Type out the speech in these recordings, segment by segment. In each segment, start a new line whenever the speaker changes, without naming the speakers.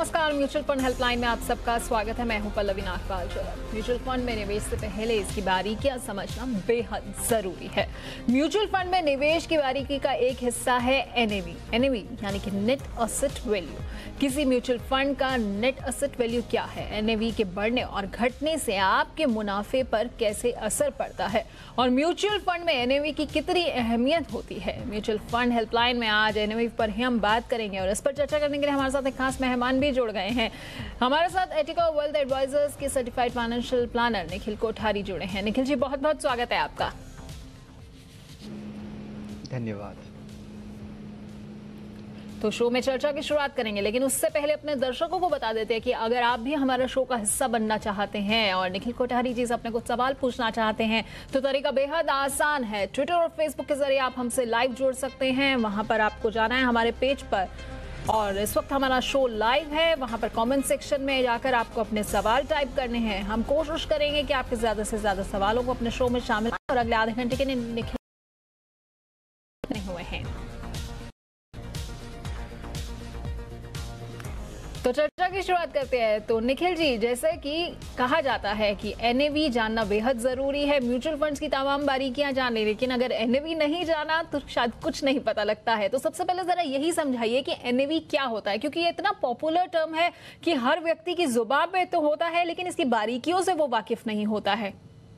नमस्कार, mutual fund helpline में आप सबका स्वागत है। मैं हूं पल्लवी नागपाल। म्यूचुअल फंड में निवेश से पहले इसकी बारीकियां समझना बेहद जरूरी है। म्यूचुअल फंड में निवेश की बारीकी का एक हिस्सा है एनएवी यानी कि नेट एसेट वैल्यू। किसी म्यूचुअल फंड का नेट एसेट वैल्यू क्या है, एनएवी के बढ़ने और घटने से आपके मुनाफे पर कैसे असर पड़ता है और म्यूचुअल फंड में एनएवी की कितनी अहमियत होती है। म्यूचुअल फंड हेल्पलाइन में आज एनएवी पर ही हम बात करेंगे और इस पर चर्चा करने के लिए हमारे साथ एक खास मेहमान भी जुड़ गए हैं। हमारे साथ एटिका वेल्थ एडवाइजर्स के certified financial planner Nikhil Kothari जुड़े हैं। निखिल जी, बहुत बहुत स्वागत है आपका।
धन्यवाद।
तो शो में चर्चा की शुरुआत करेंगे, लेकिन उससे पहले अपने दर्शकों को बता देते हैं कि अगर आप भी हमारा शो का हिस्सा बनना चाहते हैं और निखिल कोठारी जी से अपने कुछ सवाल पूछना चाहते हैं तो तरीका बेहद आसान है। ट्विटर और फेसबुक के जरिए आप हमसे लाइव जुड़ सकते हैं। वहां पर आपको जाना है हमारे पेज पर और इस वक्त हमारा शो लाइव है। वहां पर कमेंट सेक्शन में जाकर आपको अपने सवाल टाइप करने हैं। हम कोशिश करेंगे कि आपके ज्यादा से ज्यादा सवालों को अपने शो में शामिल और अगले आधे घंटे के लिए निखिल हुए हैं। तो चर्चा की शुरुआत करते हैं। तो निखिल जी, जैसे कि कहा जाता है कि एनएवी जानना बेहद जरूरी है, म्यूचुअल फंड्स की तमाम बारीकियां जाननी, लेकिन अगर एनएवी नहीं जाना तो शायद कुछ नहीं पता लगता है। तो सबसे पहले जरा यही समझाइए कि एनएवी क्या होता है, क्योंकि ये इतना पॉपुलर टर्म है कि हर व्यक्ति की जुबान पे तो होता है लेकिन इसकी बारीकियों से वो वाकिफ नहीं होता है।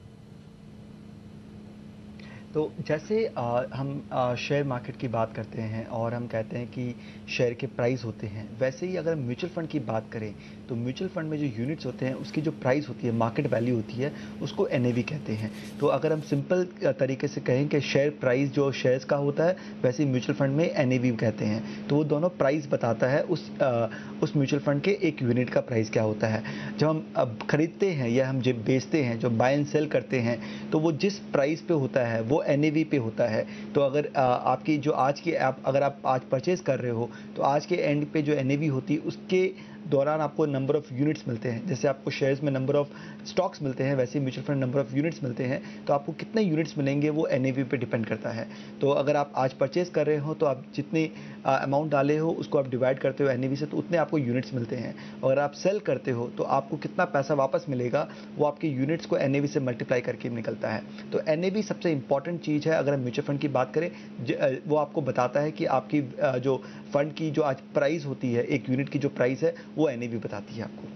तो जैसे हम शेयर मार्केट की बात करते हैं और हम कहते हैं कि शेयर के प्राइस होते हैं, वैसे ही अगर म्यूचुअल फंड की बात करें तो म्यूचुअल फंड में जो यूनिट्स होते हैं उसकी जो प्राइस होती है, मार्केट वैल्यू होती है, उसको एनएवी कहते हैं। तो अगर हम सिंपल तरीके से कहें कि शेयर प्राइस जो शेयर्स का होता है, वैसे ही म्यूचुअल फंड में एनएवी कहते हैं। तो वो दोनों प्राइस बताता है उस म्यूचुअल फंड के एक यूनिट का प्राइस क्या होता है। जब हम अब खरीदते हैं या हम जब बेचते हैं, जो बाय एंड सेल करते हैं, तो वो जिस प्राइस पे होता है वो एनएवी पे होता है। तो अगर आपकी जो आज की अगर आप आज परचेज कर रहे हो तो आज के एंड पे जो एनएवी होती है उसके दौरान आपको नंबर ऑफ यूनिट्स मिलते हैं। जैसे आपको शेयर्स में नंबर ऑफ स्टॉक्स मिलते हैं, वैसे mutual fund number of units मिलते हैं। तो आपको कितने यूनिट्स मिलेंगे वो एनएवी पे डिपेंड करता है। तो अगर आप आज परचेज कर रहे हो तो आप जितने अमाउंट डाले हो उसको आप डिवाइड करते हो एनएवी से, तो उतने आपको यूनिट्स मिलते हैं। अगर आप सेल करते हो तो आपको कितना पैसा वापस मिलेगा वो आपके यूनिट्स को एनएवी से मल्टीप्लाई करके निकलता है। तो एनएवी सबसे इंपॉर्टेंट चीज़ है। अगर हम म्यूचुअल फंड की बात करें, वो आपको बताता है कि आपकी जो फंड की जो आज प्राइस होती है, एक यूनिट की जो प्राइस है वो एनएवी बताती है आपको।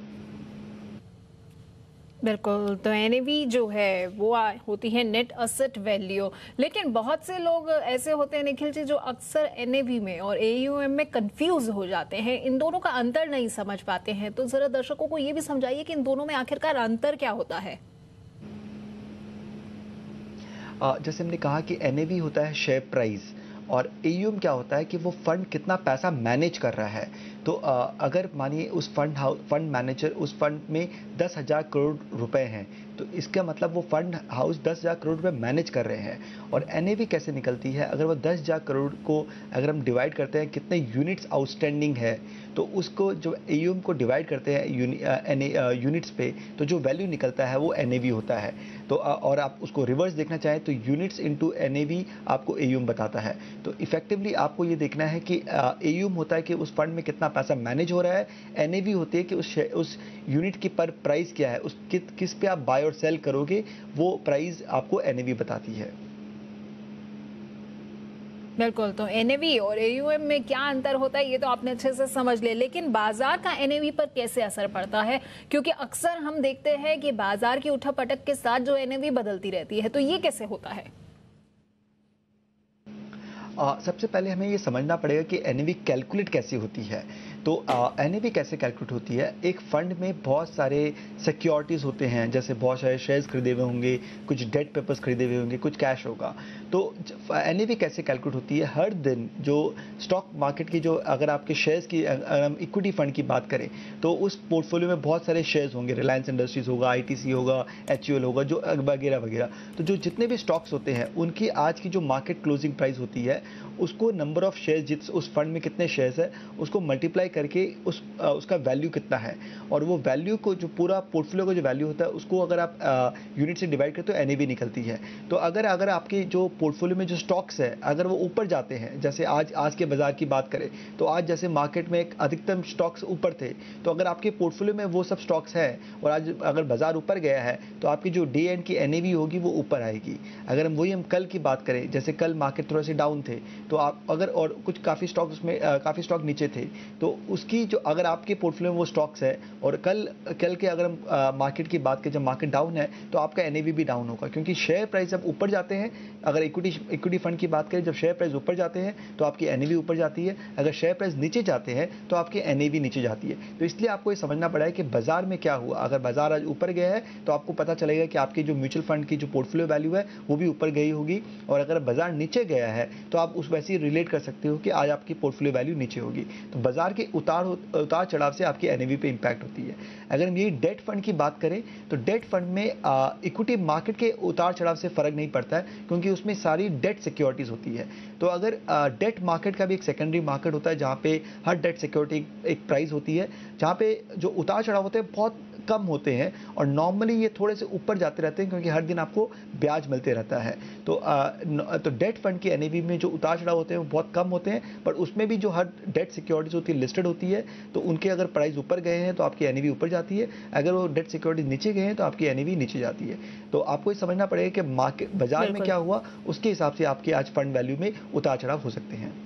बिल्कुल। तो एनएवी जो है वो होती है नेट एसेट वैल्यू, लेकिन बहुत से लोग ऐसे होते हैं निखिल जी जो अक्सर एनएवी में और एयूएम में कंफ्यूज हो जाते हैं, इन दोनों का अंतर नहीं समझ पाते हैं। तो जरा दर्शकों को ये भी समझाइए कि इन दोनों में आखिरकार अंतर क्या होता है।
जैसे हमने कहा कि एनएवी होता है शेयर प्राइस और एयूएम क्या होता है कि वो फंड कितना पैसा मैनेज कर रहा है। तो अगर मानिए उस फंड मैनेजर उस फंड में 10,000 करोड़ रुपए हैं, तो इसका मतलब वो फंड हाउस 10,000 करोड़ रुपए मैनेज कर रहे हैं। और एनएवी कैसे निकलती है, अगर वो 10,000 करोड़ को अगर हम डिवाइड करते हैं कितने यूनिट्स आउटस्टैंडिंग है, तो उसको जो एयूएम को डिवाइड करते हैं यूनिट्स पे, तो जो वैल्यू निकलता है वो एनएवी होता है। तो और आप उसको रिवर्स देखना चाहें तो यूनिट्स इनटू एनएवी आपको एयूएम बताता है। तो इफेक्टिवली आपको ये देखना है कि एयूएम होता है कि उस फंड में कितना पैसा मैनेज हो रहा है, एनएवी होती है कि उस यूनिट की पर प्राइस क्या है, उस किस पे आप बाय और सेल करोगे, वो प्राइस आपको एनएवी बताती है।
बिल्कुल। तो एनएवी और एयूएम में क्या अंतर होता है ये तो आपने अच्छे से समझ लिया, लेकिन बाजार का एनएवी पर कैसे असर पड़ता है, क्योंकि अक्सर हम देखते हैं कि बाजार की उठापटक के साथ जो एनएवी बदलती रहती है, तो ये कैसे होता है।
सबसे पहले हमें ये समझना पड़ेगा कि एनएवी कैलकुलेट कैसी होती है। तो एनएवी कैसे कैलकुलेट होती है, एक फंड में बहुत सारे सिक्योरिटीज़ होते हैं, जैसे बहुत सारे शेयर्स खरीदे हुए होंगे, कुछ डेट पेपर्स खरीदे हुए होंगे, कुछ कैश होगा। तो एनएवी कैसे कैलकुलेट होती है, हर दिन जो स्टॉक मार्केट की जो अगर आपके शेयर्स की अगर हम इक्विटी फंड की बात करें तो उस पोर्टफोलियो में बहुत सारे शेयर्स होंगे, रिलायंस इंडस्ट्रीज होगा, आईटीसी होगा, एचयूएल होगा, जो वगैरह वगैरह। तो जो जितने भी स्टॉक्स होते हैं उनकी आज की जो मार्केट क्लोजिंग प्राइस होती है उसको नंबर ऑफ शेयर जिस उस फंड में कितने शेयर्स है उसको मल्टीप्लाई करके उसका वैल्यू कितना है, और वो वैल्यू को जो पूरा पोर्टफोलियो का जो वैल्यू होता है उसको अगर आप यूनिट से डिवाइड करते हो एनएवी निकलती है। तो अगर आपके जो पोर्टफोलियो में जो स्टॉक्स है अगर वो ऊपर जाते हैं, जैसे आज के बाजार की बात करें तो आज जैसे मार्केट में एक अधिकतम स्टॉक्स ऊपर थे, तो अगर आपके पोर्टफोलियो में वो सब स्टॉक्स है और आज अगर बाजार ऊपर गया है तो आपकी जो डे एंड की एनएवी होगी वो ऊपर आएगी। अगर हम कल की बात करें, जैसे कल मार्केट थोड़ा से डाउन थे तो आप अगर और कुछ काफ़ी स्टॉक उसमें काफ़ी स्टॉक नीचे थे, तो उसकी जो अगर आपके पोर्टफोलियो में वो स्टॉक्स है और कल के अगर हम मार्केट की बात करें जब मार्केट डाउन है तो आपका एनएवी भी डाउन होगा, क्योंकि शेयर प्राइस जब ऊपर जाते हैं, अगर इक्विटी फंड की बात करें जब शेयर प्राइस ऊपर जाते हैं तो आपकी एनएवी ऊपर जाती है, अगर शेयर प्राइस नीचे जाते हैं तो आपकी एनएवी नीचे जाती है। तो इसलिए आपको ये समझना पड़ा है कि बाजार में क्या हुआ। अगर बाजार आज ऊपर गया है तो आपको पता चलेगा कि आपकी जो म्यूचुअल फंड की जो पोर्टफोलियो वैल्यू है वो भी ऊपर गई होगी, और अगर बाजार नीचे गया है तो आप उस वैसे ही रिलेट कर सकते हो कि आज आपकी पोर्टफोलियो वैल्यू नीचे होगी। तो बाजार के उतार चढ़ाव से आपकी एनएवी पे इंपैक्ट होती है। अगर हम यही डेट फंड की बात करें तो डेट फंड में इक्विटी मार्केट के उतार चढ़ाव से फर्क नहीं पड़ता है, क्योंकि उसमें सारी डेट सिक्योरिटीज होती है। तो अगर डेट मार्केट का भी एक सेकेंडरी मार्केट होता है जहां पे हर डेट सिक्योरिटी एक प्राइस होती है, जहां पे जो उतार चढ़ाव होते हैं बहुत कम होते हैं, और नॉर्मली ये थोड़े से ऊपर जाते रहते हैं क्योंकि हर दिन आपको ब्याज मिलते रहता है। तो डेट फंड की एनएवी में जो उतार चढ़ाव होते हैं वो बहुत कम होते हैं, पर उसमें भी जो हर डेट सिक्योरिटीज होती है लिस्टेड होती है, तो उनके अगर प्राइस ऊपर गए हैं तो आपकी एनएवी ऊपर जाती है, अगर वो डेट सिक्योरिटीज नीचे गए हैं तो आपकी एनएवी नीचे जाती है। तो आपको ये समझना पड़ेगा कि मार्केट बाजार में क्या हुआ, उसके हिसाब से आपके आज फंड वैल्यू में उतार चढ़ाव हो सकते हैं।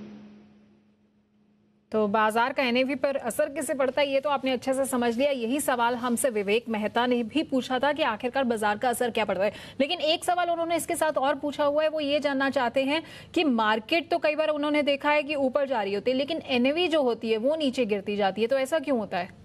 तो बाजार का एनएवी पर असर कैसे पड़ता है ये तो आपने अच्छे से समझ लिया। यही सवाल हमसे विवेक मेहता ने भी पूछा था कि आखिरकार बाजार का असर क्या पड़ता है, लेकिन एक सवाल उन्होंने इसके साथ और पूछा हुआ है, वो ये जानना चाहते हैं कि मार्केट तो कई बार उन्होंने देखा है कि ऊपर जा रही होती है लेकिन एनएवी जो होती है वो नीचे गिरती जाती है, तो ऐसा क्यों होता है?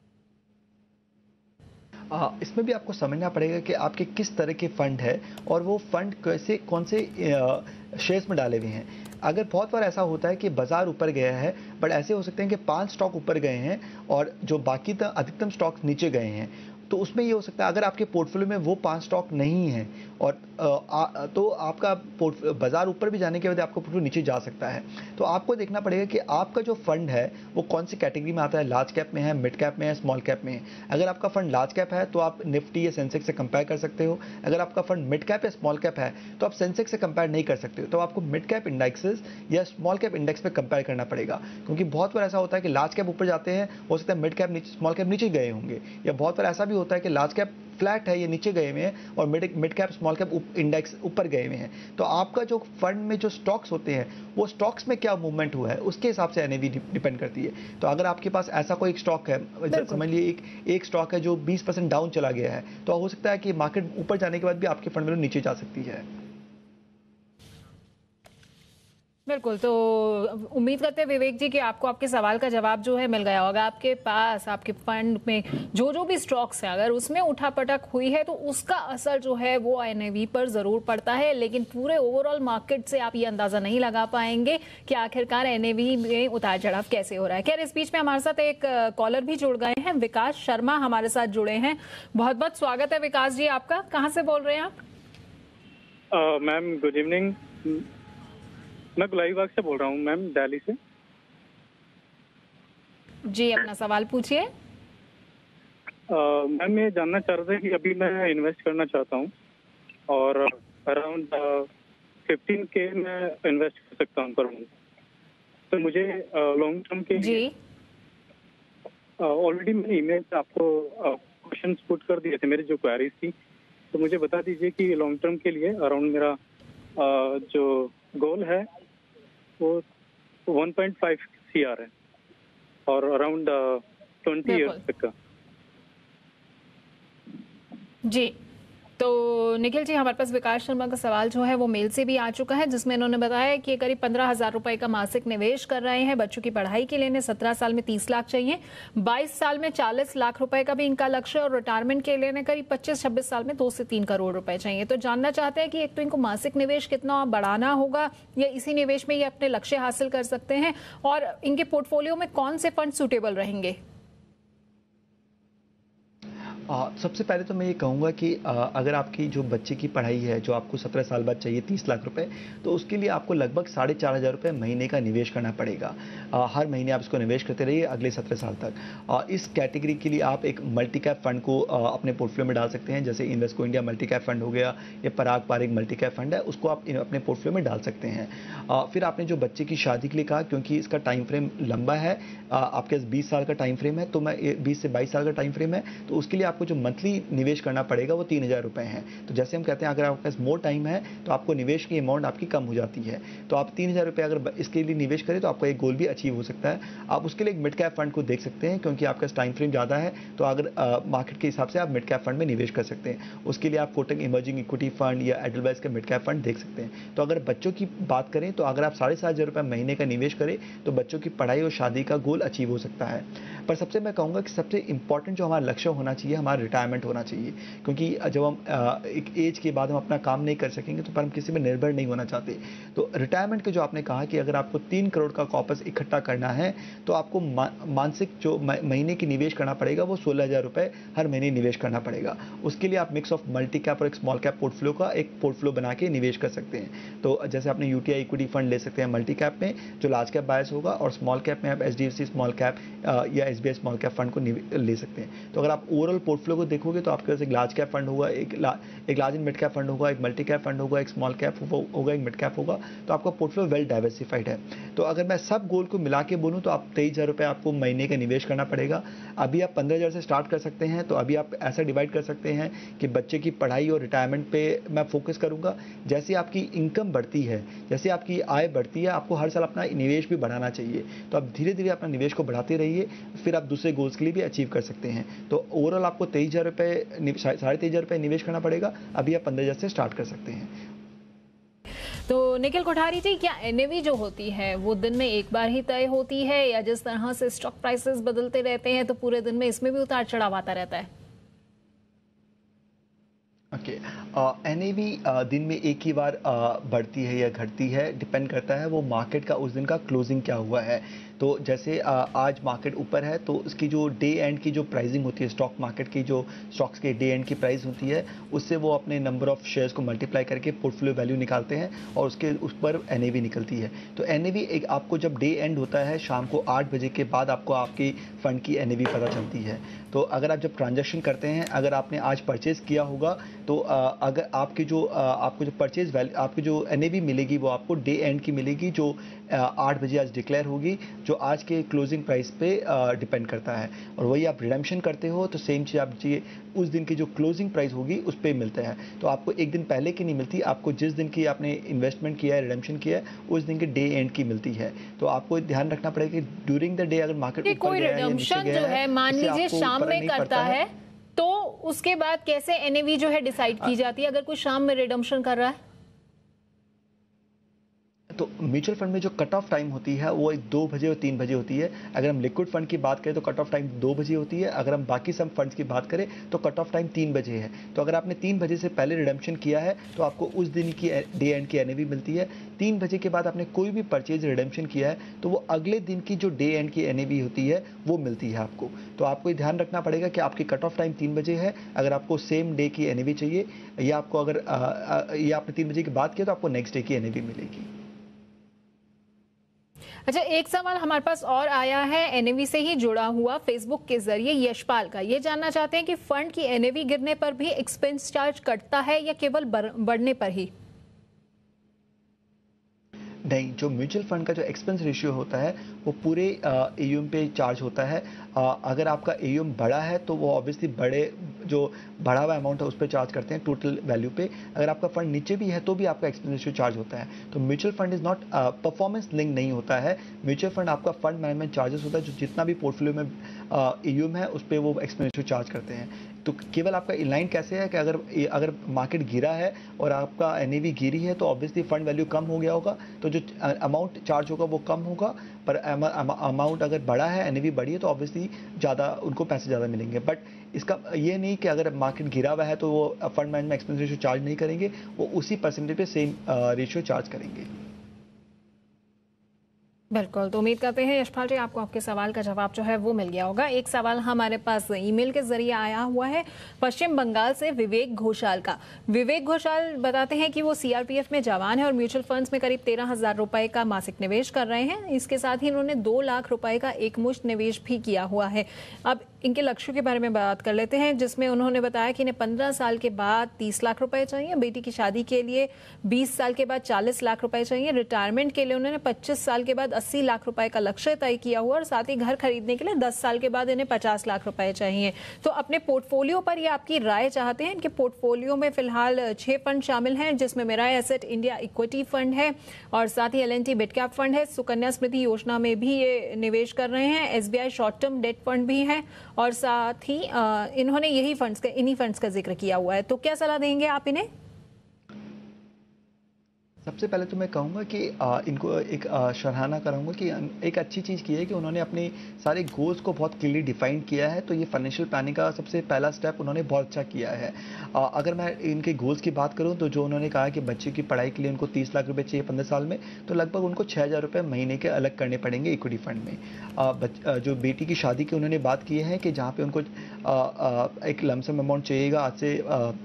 इसमें भी आपको समझना पड़ेगा कि आपके किस तरह के फंड है और वो फंड कैसे कौन से शेयर्स में डाले हुए हैं। अगर बहुत बार ऐसा होता है कि बाजार ऊपर गया है, बट ऐसे हो सकते हैं कि 5 स्टॉक ऊपर गए हैं और जो बाकी अधिकतम स्टॉक्स नीचे गए हैं, तो उसमें ये हो सकता है अगर आपके पोर्टफोलियो में वो 5 स्टॉक नहीं है और तो आपका बाजार ऊपर भी जाने के बाद आपका पोर्टफोलियो नीचे जा सकता है। तो आपको देखना पड़ेगा कि आपका जो फंड है वो कौन सी कैटेगरी में आता है, लार्ज कैप में है, मिड कैप में है, स्मॉल कैप में है। अगर आपका फंड लार्ज कैप है तो आप निफ्टी या सेंसेक्स से कंपेयर कर सकते हो। अगर आपका फंड मिड कैप या स्मॉल कैप है तो आप सेंसेक्स से कंपेयर नहीं कर सकते हो, तो आपको मिड कैप इंडेक्सेस या स्मॉल कैप इंडेक्स पे कंपेयर करना पड़ेगा, क्योंकि बहुत बार ऐसा होता है कि लार्ज कैप ऊपर जाते हैं, हो सकता है मिड कैप नीचे, स्मॉल कैप नीचे गए होंगे, या बहुत बार ऐसा भी होता है कि लार्ज कैप फ्लैट है, ये नीचे गए हुए हैं और mid cap small cap index ऊपर गए हुए हैं। तो आपका जो फंड में जो स्टॉक्स होते हैं वो स्टॉक्स में क्या मूवमेंट हुआ है उसके हिसाब से एनएवी डिपेंड करती है। तो अगर आपके पास ऐसा कोई एक स्टॉक है, समझ लिए एक स्टॉक है जो 20% डाउन चला गया है, तो हो सकता है कि मार्केट ऊपर जाने के बाद भी आपके फंड वैल्यू नीचे जा सकती है।
बिल्कुल, तो उम्मीद करते हैं विवेक जी कि आपको आपके सवाल का जवाब जो है मिल गया होगा। आपके पास आपके फंड में जो भी स्टॉक्स है अगर उसमें उठापटक हुई है तो उसका असर जो है वो एनएवी पर जरूर पड़ता है, लेकिन पूरे ओवरऑल मार्केट से आप ये अंदाजा नहीं लगा पाएंगे कि आखिरकार एनएवी में उतार चढ़ाव कैसे हो रहा है। खैर, इस बीच में हमारे साथ एक कॉलर भी जुड़ गए हैं, विकास शर्मा हमारे साथ जुड़े हैं। बहुत बहुत स्वागत है विकास जी आपका। कहाँ से बोल रहे हैं आप?
मैम गुड इवनिंग, मैं गुलाईबाग से बोल रहा हूँ मैम, दिल्ली से।
जी, अपना सवाल पूछिए।
मैम ये जानना चाह रहा था कि अभी मैं इन्वेस्ट करना चाहता हूँ और अराउंड 15K में इन्वेस्ट कर सकता हूँ पर मंथ, तो मुझे लॉन्ग टर्म के लिए ऑलरेडी मैंने ईमेल पे आपको क्वेश्चंस पुट कर दिए थे, मेरी जो क्वेरीज थी, तो मुझे बता दीजिए कि लॉन्ग टर्म के लिए अराउंड मेरा जो गोल है वो 1.5 CR है और अराउंड 20 ईयर्स तक का।
जी, तो निखिल जी, हमारे पास विकास शर्मा का सवाल जो है वो मेल से भी आ चुका है, जिसमें इन्होंने बताया कि करीब 15,000 रुपए का मासिक निवेश कर रहे हैं। बच्चों की पढ़ाई के लिए 17 साल में 30 लाख चाहिए, 22 साल में 40 लाख रुपए का भी इनका लक्ष्य, और रिटायरमेंट के लिए करीब 25-26 साल में 2 से 3 करोड़ रुपए चाहिए। तो जानना चाहते हैं कि एक तो इनको मासिक निवेश कितना बढ़ाना होगा या इसी निवेश में ये अपने लक्ष्य हासिल कर सकते हैं, और इनके पोर्टफोलियो में कौन से फंड सुटेबल रहेंगे?
सबसे पहले तो मैं ये कहूँगा कि अगर आपकी जो बच्चे की पढ़ाई है जो आपको 17 साल बाद चाहिए 30 लाख रुपए, तो उसके लिए आपको लगभग 4,500 रुपये महीने का निवेश करना पड़ेगा। हर महीने आप इसको निवेश करते रहिए अगले 17 साल तक। इस कैटेगरी के लिए आप एक मल्टी कैप फंड को अपने पोर्टफोलियो में डाल सकते हैं, जैसे Invesco India multi cap fund हो गया या Parag Parikh multi cap fund है, उसको आप अपने पोर्टफोलियो में डाल सकते हैं। फिर आपने जो बच्चे की शादी के लिए कहा, क्योंकि इसका टाइम फ्रेम लंबा है, आपके पास 20 साल का टाइम फ्रेम है, तो मैं 20 से 22 साल का टाइम फ्रेम है, तो उसके लिए आपको जो मंथली निवेश करना पड़ेगा वो 3,000 रुपये है। तो जैसे हम कहते हैं अगर आपके पास मोर टाइम है तो आपको निवेश की अमाउंट आपकी कम हो जाती है। तो आप 3,000 रुपये अगर इसके लिए निवेश करें तो आपका एक गोल भी अचीव हो सकता है। आप उसके लिए एक मिड कैप फंड को देख सकते हैं, क्योंकि आपका टाइम फ्रेम ज़्यादा है, तो अगर मार्केट के हिसाब से आप मिड कैप फंड में निवेश कर सकते हैं। उसके लिए आप कोटक इमर्जिंग इक्विटी फंड या एडलवाइस का मिड कैप फंड देख सकते हैं। तो अगर बच्चों की बात करें तो अगर आप 7,500 रुपये महीने का निवेश करें तो बच्चों की पढ़ाई और शादी का गोल अचीव हो सकता है। पर सबसे मैं कहूँगा कि सबसे इंपॉर्टेंट जो हमारा लक्ष्य होना चाहिए, हमारा रिटायरमेंट होना चाहिए, क्योंकि जब हम एक एज के बाद हम अपना काम नहीं कर सकेंगे तो पर हम किसी पर निर्भर नहीं होना चाहते। तो रिटायरमेंट के जो आपने कहा कि अगर आपको 3 करोड़ का कॉपस इकट्ठा करना है तो आपको मानसिक जो महीने की निवेश करना पड़ेगा वो 16,000 रुपये हर महीने निवेश करना पड़ेगा। उसके लिए आप मिक्स ऑफ मल्टी कैप और एक स्मॉल कैप पोर्टफोलियो का एक पोर्टफोलियो बना के निवेश कर सकते हैं। तो जैसे आपने यूटीआई इक्विटी फंड ले सकते हैं मल्टी कैप में जो लार्ज कैप बायस होगा, और स्मॉल कैप में आप एचडीएफसी स्मॉल कैप या एसबीआई स्मॉल कैप फंड को ले सकते हैं। तो अगर आप ओवरऑल पोर्टफोलियो को देखोगे तो आपके पास एक लार्ज कैप फंड होगा, एक large and mid cap fund होगा, एक मल्टी कैप फंड होगा, एक स्मॉल कैप होगा, एक मिड कैप होगा। तो आपका पोर्टफोलियो वेल डाइवर्सिफाइड है। तो अगर मैं सब गोल को मिला के बोलूँ तो आप 23,000 रुपये आपको महीने का निवेश करना पड़ेगा। अभी आप 15,000 से स्टार्ट कर सकते हैं। तो अभी आप ऐसा डिवाइड कर सकते हैं कि बच्चे की पढ़ाई और रिटायरमेंट पे मैं फोकस करूंगा। जैसे आपकी इनकम बढ़ती है, जैसे आपकी आय बढ़ती है, आपको हर साल अपना निवेश भी बढ़ाना चाहिए। तो आप धीरे धीरे अपना निवेश को बढ़ाते रहिए, फिर आप दूसरे गोल्स के लिए भी अचीव कर सकते हैं। तो ओवरऑल आपको 23,000 रुपये 23,500 रुपये निवेश करना पड़ेगा। अभी आप 15,000 से स्टार्ट कर सकते हैं।
तो निखिल कोठारी जी, क्या एनएवी जो होती है वो दिन में एक बार ही तय होती है, या जिस तरह से स्टॉक प्राइसेस बदलते रहते हैं तो पूरे दिन में इसमें भी उतार चढ़ाव आता रहता है?
ओके, एनएवी दिन में एक ही बार बढ़ती है या घटती है, डिपेंड करता है वो मार्केट का उस दिन का क्लोजिंग क्या हुआ है। तो जैसे आज मार्केट ऊपर है तो उसकी जो डे एंड की जो प्राइसिंग होती है, स्टॉक मार्केट की जो स्टॉक्स के डे एंड की प्राइस होती है, उससे वो अपने नंबर ऑफ शेयर्स को मल्टीप्लाई करके पोर्टफोलियो वैल्यू निकालते हैं और उस पर एनएवी निकलती है। तो एनएवी एक आपको जब डे एंड होता है शाम को 8 बजे के बाद आपको आपकी फंड की एनएवी पता चलती है। तो अगर आप जब ट्रांजैक्शन करते हैं, अगर आपने आज परचेज किया होगा तो अगर आपको जो परचेज वैल्यू, आपकी जो एनएवी मिलेगी वो आपको डे एंड की मिलेगी, जो 8 बजे आज डिक्लेयर होगी, जो आज के क्लोजिंग प्राइस पे डिपेंड करता है। और वही आप रिडेम्पशन करते हो तो सेम चीज़ आप उस दिन की जो क्लोजिंग प्राइस होगी उस पर मिलता है। तो आपको एक दिन पहले की नहीं मिलती, आपको जिस दिन की आपने इन्वेस्टमेंट किया है, रिडेम्पशन किया है, उस दिन के डे एंड की मिलती है। तो आपको ध्यान रखना पड़ेगा कि ड्यूरिंग द डे अगर मार्केट
कोई रिडेम्पशन जो है मान लीजिए शाम में करता है तो उसके बाद कैसे एनएवी जो है डिसाइड की जाती है, अगर कोई शाम में रिडेम्पशन कर रहा है?
तो म्यूचुअल फंड में जो कट ऑफ टाइम होती है वो 2 बजे और 3 बजे होती है। अगर हम लिक्विड फंड की बात करें तो कट ऑफ टाइम 2 बजे होती है। अगर हम बाकी सब फंड्स की बात करें तो कट ऑफ टाइम 3 बजे है। तो अगर आपने 3 बजे से पहले रिडेम्पशन किया है तो आपको उस दिन की डे एंड की एनएवी मिलती है। 3 बजे के बाद आपने कोई भी परचेज रिडेम्पशन किया है तो वो अगले दिन की जो डे एंड की एनएवी होती है वो मिलती है आपको। तो आपको ध्यान रखना पड़ेगा कि आपकी कट ऑफ टाइम 3 बजे है। अगर आपको सेम डे की एनएवी चाहिए, या आपको अगर ये आपने 3 बजे की बात किया तो आपको नेक्स्ट डे की एनएवी मिलेगी।
अच्छा, एक सवाल हमारे पास और आया है एनएवी से ही जुड़ा हुआ फेसबुक के जरिए यशपाल का। ये जानना चाहते हैं कि फंड की एनएवी गिरने पर भी एक्सपेंस चार्ज कटता है या केवल बढ़ने पर ही?
नहीं, जो म्यूचुअल फंड का जो एक्सपेंस रेशियो होता है वो पूरे एयूएम पे चार्ज होता है। अगर आपका एयूएम बड़ा है तो वो ऑब्वियसली जो बढ़ा हुआ अमाउंट है उस पर चार्ज करते हैं टोटल वैल्यू पे। अगर आपका फंड नीचे भी है तो भी आपका एक्सपेंस रेशियो चार्ज होता है। तो mutual fund is not performance link नहीं होता है। म्यूचुअल फंड आपका फंड मैनेजमेंट चार्जेस होता है, जो जितना भी पोर्टफोलियो में एयूएम है उस पर वो एक्सपेंस रेशियो चार्ज करते हैं। तो केवल आपका इनलाइन कैसे है कि अगर मार्केट गिरा है और आपका एनएवी गिरी है तो ऑब्वियसली फंड वैल्यू कम हो गया होगा, तो जो अमाउंट चार्ज होगा वो कम होगा। पर अमाउंट अगर बड़ा है, एनएवी बढ़ी है, तो ऑब्वियसली ज़्यादा उनको पैसे ज़्यादा मिलेंगे। बट इसका ये नहीं कि अगर मार्केट गिरा हुआ है तो वो fund management expense ratio charge नहीं करेंगे, वो उसी परसेंटेज पे सेम रेशियो चार्ज करेंगे।
बिल्कुल, तो उम्मीद करते हैं यशपाल जी आपको आपके सवाल का जवाब जो है वो मिल गया होगा। एक सवाल हमारे पास ईमेल के जरिए आया हुआ है पश्चिम बंगाल से विवेक घोषाल का। विवेक घोषाल बताते हैं कि वो सीआरपीएफ में जवान है और म्यूचुअल फंड्स में करीब 13,000 रुपए का मासिक निवेश कर रहे हैं। इसके साथ ही इन्होंने 2 लाख रुपए का एकमुश्त निवेश भी किया हुआ है। अब इनके लक्ष्यों के बारे में बात कर लेते हैं, जिसमें उन्होंने बताया कि इन्हें 15 साल के बाद 30 लाख रुपए चाहिए, बेटी की शादी के लिए 20 साल के बाद 40 लाख रुपए चाहिए, रिटायरमेंट के लिए उन्होंने 25 साल के बाद 80 लाख रुपए का लक्ष्य तय किया हुआ और साथ ही घर खरीदने के लिए 10 साल के बाद इन्हें 50 लाख रुपए चाहिए। तो अपने पोर्टफोलियो पर ये आपकी राय चाहते हैं। इनके पोर्टफोलियो में फिलहाल 6 फंड शामिल हैं, जिसमें मेरा एसेट इंडिया इक्विटी फंड है और साथ ही एल&टी मिड कैप फंड है, सुकन्या स्मृति योजना में भी ये निवेश कर रहे हैं, SBI short term debt fund भी है और साथ ही इन्होंने इन्हीं फंड्स का जिक्र किया हुआ है। तो क्या सलाह देंगे आप इन्हें?
सबसे पहले तो मैं कहूँगा कि इनको एक सराहना कराऊंगा कि एक अच्छी चीज़ की है कि उन्होंने अपने सारे गोल्स को बहुत क्लियरली डिफाइन किया है। तो ये फाइनेंशियल प्लानिंग का सबसे पहला स्टेप उन्होंने बहुत अच्छा किया है। अगर मैं इनके गोल्स की बात करूँ तो जो उन्होंने कहा कि बच्चे की पढ़ाई के लिए उनको 30 लाख रुपए चाहिए 15 साल में, तो लगभग उनको 6,000 रुपये महीने के अलग करने पड़ेंगे इक्विटी फंड में। जो बेटी की शादी की उन्होंने बात की है कि जहाँ पे उनको एक लमसम अमाउंट चाहिएगा, आज से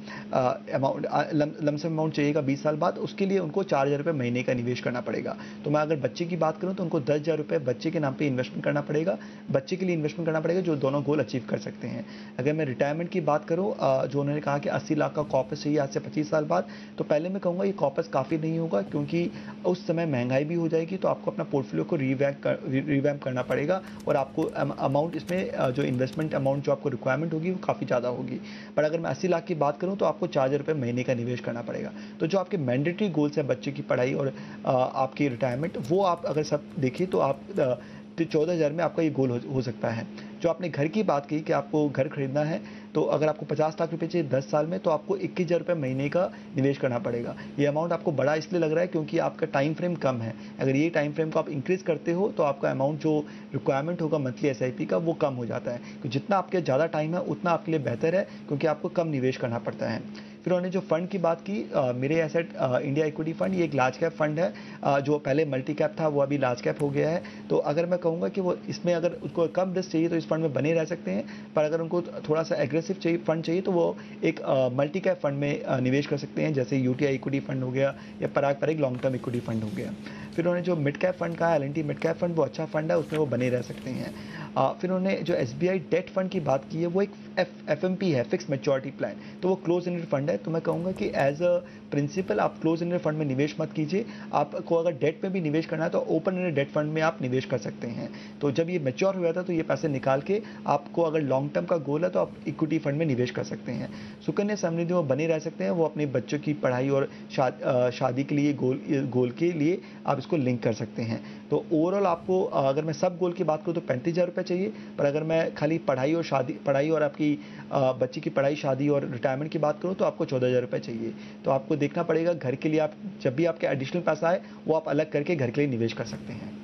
लमसम अमाउंट चाहिएगा 20 साल बाद, उसके लिए उनको 4,000 रुपये महीने का निवेश करना पड़ेगा। तो मैं अगर बच्चे की बात करूं तो उनको 10,000 रुपये बच्चे के नाम पे इन्वेस्टमेंट करना पड़ेगा, बच्चे के लिए इन्वेस्टमेंट करना पड़ेगा, जो दोनों गोल अचीव कर सकते हैं। अगर मैं रिटायरमेंट की बात करूं, जो उन्होंने कहा कि 80 लाख का कॉपस चाहिए आज से 25 साल बाद, तो पहले मैं कहूँगा ये कॉपस काफ़ी नहीं होगा, क्योंकि उस समय महंगाई भी हो जाएगी। तो आपको अपना पोर्टफोलियो को रिवैम्प करना पड़ेगा और आपको अमाउंट इसमें जो इन्वेस्टमेंट अमाउंट जो आपको रिक्वायरमेंट होगी वो काफ़ी ज़्यादा होगी। पर अगर मैं 80 लाख की बात करूँ तो आपको 4,000 रुपये महीने का निवेश करना पड़ेगा। तो जो आपके मैंडेटरी गोल्स हैं, बच्चे की पढ़ाई और आपकी रिटायरमेंट, वो आप अगर सब देखिए तो आप 14,000 में आपका ये गोल हो सकता है। जो आपने घर की बात की कि आपको घर खरीदना है, तो अगर आपको 50 लाख रुपए चाहिए 10 साल में, तो आपको 21,000 रुपये महीने का निवेश करना पड़ेगा। ये अमाउंट आपको बड़ा इसलिए लग रहा है क्योंकि आपका टाइम फ्रेम कम है। अगर ये टाइम फ्रेम को आप इंक्रीज करते हो तो आपका अमाउंट जो रिक्वायरमेंट होगा मंथली एसआईपी का, वो कम हो जाता है। तो जितना आपके ज़्यादा टाइम है उतना आपके लिए बेहतर है, क्योंकि आपको कम निवेश करना पड़ता है। फिर उन्होंने जो फंड की बात की, मेरे एसेट इंडिया इक्विटी फंड, ये एक लार्ज कैप फंड है। जो पहले मल्टी कैप था वो अभी लार्ज कैप हो गया है। तो अगर मैं कहूँगा कि वो इसमें अगर उसको कम रिस्क चाहिए तो इस फंड में बने रह सकते हैं, पर अगर उनको थोड़ा सा एग्रेसिव फंड चाहिए तो वो एक मल्टी कैप फंड में निवेश कर सकते हैं, जैसे यूटीआई इक्विटी फंड हो गया या पारंपरिक लॉन्ग टर्म इक्विटी फंड हो गया। फिर उन्होंने जो मिड कैप फंड कहा, एल&टी मिड कैप फंड, वो अच्छा फंड है, उसमें वो बने रह सकते हैं। फिर उन्होंने जो एसबीआई डेट फंड की बात की है, वो एक एफएमपी है, फिक्स मैच्योरिटी प्लान, तो वो क्लोज एंडेड फंड है। तो मैं कहूँगा कि एज अ प्रिंसिपल आप क्लोज एंडेड फंड में निवेश मत कीजिए। आपको अगर डेट में भी निवेश करना है तो ओपन एंडेड डेट फंड में आप निवेश कर सकते हैं। तो जब ये मैच्योर हो जाता है तो ये पैसे निकाल के आपको अगर लॉन्ग टर्म का गोल है तो आप इक्विटी फंड में निवेश कर सकते हैं। सुकन्या समृद्धि में बने रह सकते हैं, वो अपने बच्चों की पढ़ाई और शादी के लिए गोल के लिए आप इसको लिंक कर सकते हैं। तो ओवरऑल आपको अगर मैं सब गोल की बात करूँ तो 35,000 रुपये चाहिए, पर अगर मैं खाली पढ़ाई और आपकी बच्ची की पढ़ाई, शादी और रिटायरमेंट की बात करूँ तो आपको 14,000 रुपये चाहिए। तो आपको देखना पड़ेगा घर के लिए, आप जब भी आपके एडिशनल पैसा आए वो आप अलग करके घर के लिए निवेश कर सकते हैं।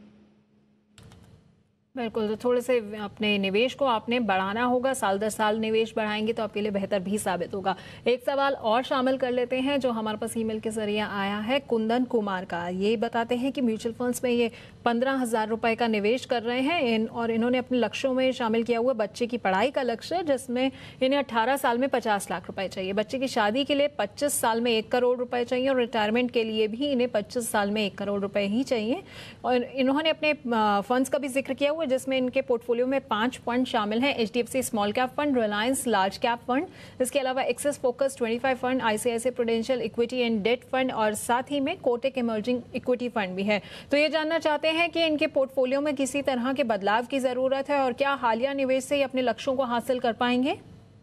बिल्कुल, तो थोड़े से अपने निवेश को आपने बढ़ाना होगा। साल दर साल निवेश बढ़ाएंगे तो आपके लिए बेहतर भी साबित होगा। एक सवाल और शामिल कर लेते हैं जो हमारे पास ईमेल के जरिए आया है कुंदन कुमार का। ये बताते हैं कि म्यूचुअल फंड्स में ये 15,000 रुपए का निवेश कर रहे हैं और इन्होंने अपने लक्ष्यों में शामिल किया हुआ बच्चे की पढ़ाई का लक्ष्य, जिसमें इन्हें 18 साल में 50 लाख रुपए चाहिए, बच्चे की शादी के लिए 25 साल में 1 करोड़ रुपए चाहिए और रिटायरमेंट के लिए भी इन्हें 25 साल में 1 करोड़ रुपए ही चाहिए। और इन्होंने अपने फंड्स का भी जिक्र किया हुआ, जिसमें इनके पोर्टफोलियो में 5 फंड शामिल हैं, HDFC small cap fund, Reliance large cap fund, इसके अलावा Axis focus 25 fund, ICICI prudential equity and debt fund और साथ ही में कोटक इमर्जिंग इक्विटी फंड भी है। तो ये जानना चाहते हैं कि इनके पोर्टफोलियो में किसी तरह के बदलाव की जरूरत है और क्या हालिया निवेश से अपने लक्ष्यों को हासिल कर पाएंगे?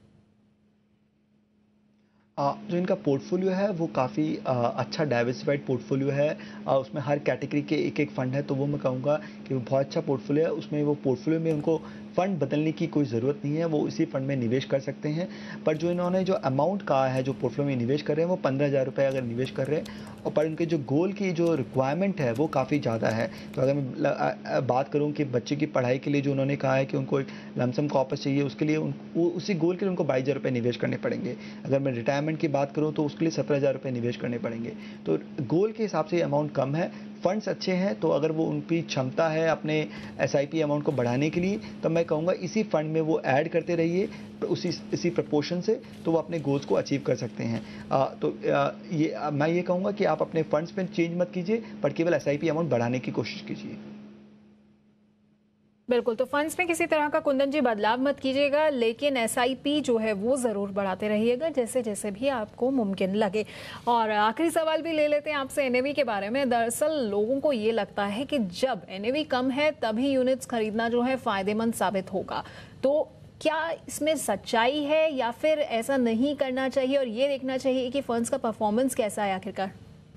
जो इनका पोर्टफोलियो है वो काफ़ी अच्छा डाइवर्सिफाइड पोर्टफोलियो है। उसमें हर कैटेगरी के एक एक फंड है, तो वो मैं कहूँगा कि वो बहुत अच्छा पोर्टफोलियो है। उसमें वो पोर्टफोलियो में उनको फ़ंड बदलने की कोई ज़रूरत नहीं है, वो इसी फंड में निवेश कर सकते हैं। पर जो इन्होंने जो अमाउंट कहा है, जो पोर्टफोलियो में निवेश कर रहे हैं, वो 15,000 रुपये अगर निवेश कर रहे हैं, और पर उनके जो गोल की जो रिक्वायरमेंट है वो काफ़ी ज़्यादा है। तो अगर मैं बात करूँ कि बच्चे की पढ़ाई के लिए जो उन्होंने कहा है कि उनको एक लमसम कॉपस चाहिए, उसके लिए उसी गोल के लिए उनको 22,000 रुपये निवेश करने पड़ेंगे। अगर मैं रिटायरमेंट की बात करूँ तो उसके लिए 17,000 रुपये निवेश करने पड़ेंगे। तो गोल के हिसाब से अमाउंट कम है, फंड्स अच्छे हैं तो अगर वो उनकी क्षमता है अपने एसआईपी अमाउंट को बढ़ाने के लिए, तो मैं कहूँगा इसी फंड में वो ऐड करते रहिए इसी प्रपोर्शन से, तो वो अपने गोल्स को अचीव कर सकते हैं। मैं ये कहूँगा कि आप अपने फंड्स में चेंज मत कीजिए, पर केवल एसआईपी अमाउंट बढ़ाने की कोशिश कीजिए।
बिल्कुल, तो फंड्स में किसी तरह का कुंदन जी बदलाव मत कीजिएगा, लेकिन एसआईपी जो है वो ज़रूर बढ़ाते रहिएगा जैसे जैसे भी आपको मुमकिन लगे। और आखिरी सवाल भी ले लेते हैं आपसे एनएवी के बारे में। दरअसल लोगों को ये लगता है कि जब एनएवी कम है तभी यूनिट्स खरीदना जो है फ़ायदेमंद साबित होगा, तो क्या इसमें सच्चाई है या फिर ऐसा नहीं करना चाहिए और ये देखना चाहिए कि फंड्स का परफॉर्मेंस कैसा है आखिरकार?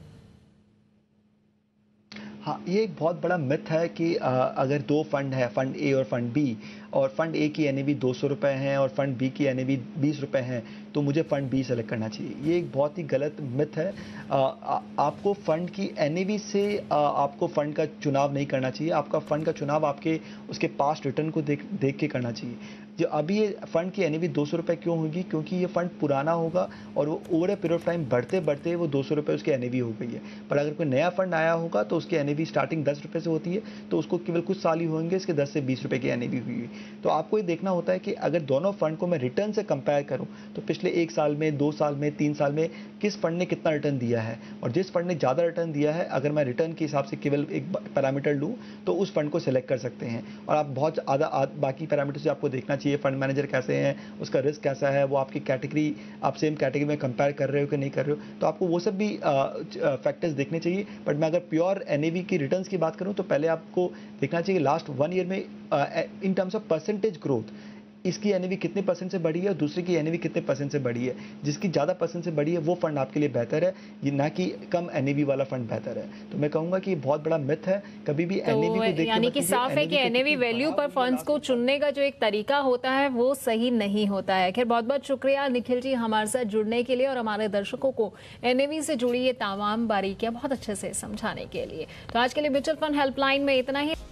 हाँ, ये एक बहुत बड़ा मिथ है कि अगर दो फंड है, फंड ए और फंड बी, और फंड ए की एनएवी 200 रुपये हैं और फंड बी की एनएवी 20 रुपये हैं, तो मुझे फंड बी सेलेक्ट करना चाहिए। ये एक बहुत ही गलत मिथ है। आपको फंड की एनएवी से आपको फंड का चुनाव नहीं करना चाहिए। आपका फंड का चुनाव आपके उसके पास्ट रिटर्न को देख के करना चाहिए। जो अभी ये फंड की एनएवी 200 रुपये क्यों होगी? क्योंकि ये फंड पुराना होगा और वो over a period of time बढ़ते बढ़ते वो 200 रुपये उसकी एनएवी हो गई है। पर अगर कोई नया फंड आया होगा तो उसकी एनएवी स्टार्टिंग 10 रुपये से होती है, तो उसको केवल कुछ साल ही होंगे इसके 10 से 20 रुपये की एनएवी हुई है। तो आपको ये देखना होता है कि अगर दोनों फंड को मैं रिटर्न से कंपेयर करूं तो पिछले 1 साल में, 2 साल में, 3 साल में किस फंड ने कितना रिटर्न दिया है, और जिस फंड ने ज़्यादा रिटर्न दिया है, अगर मैं रिटर्न के हिसाब से केवल एक पैरामीटर लूँ तो उस फंड को सिलेक्ट कर सकते हैं। और आप बहुत ज़्यादा बाकी पैरामीटर से आपको देखना चाहिए, फंड मैनेजर कैसे हैं, उसका रिस्क कैसा है, वो आपकी कैटेगरी, आप सेम कैटेगरी में कंपेयर कर रहे हो कि नहीं कर रहे हो, तो आपको वो सब भी फैक्टर्स देखने चाहिए। बट मैं अगर प्योर एनएवी की रिटर्न्स की बात करूं तो पहले आपको देखना चाहिए लास्ट 1 ईयर में in terms of percentage growth इसकी एनएवी कितने परसेंट से बढ़ी है और दूसरे की एनएवी कितने परसेंट से बढ़ी है। जिसकी ज़्यादा परसेंट से बढ़ी है वो फंड आपके लिए बेहतर है, ये ना कि कम एनएवी वाला फंड बेहतर है। तो मैं कहूँगा कि बहुत बड़ा मिथ है, कभी भी एनएवी को देख,
यानी कि साफ है कि एनएवी वैल्यू पर फंड्स को चुनने का जो एक तरीका होता है वो सही नहीं होता है। खैर, बहुत बहुत शुक्रिया निखिल जी हमारे साथ जुड़ने के लिए और हमारे दर्शकों को एनएवी से जुड़ी ये तमाम बारीकियां बहुत अच्छे से समझाने के लिए। तो आज के लिए म्यूचुअल फंड हेल्पलाइन में इतना ही।